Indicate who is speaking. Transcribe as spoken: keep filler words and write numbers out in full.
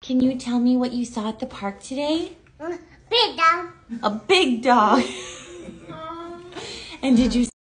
Speaker 1: Can you tell me what you saw at the park today?
Speaker 2: Big dog.
Speaker 1: A big dog. And did you